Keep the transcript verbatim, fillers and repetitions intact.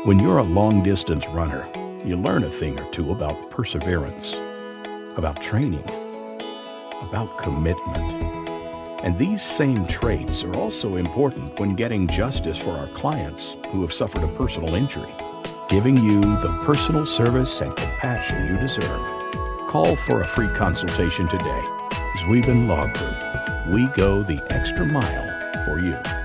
When you're a long-distance runner, you learn a thing or two about perseverance, about training, about commitment. And these same traits are also important when getting justice for our clients who have suffered a personal injury, giving you the personal service and compassion you deserve. Call for a free consultation today. Zweben Law Group. We go the extra mile for you.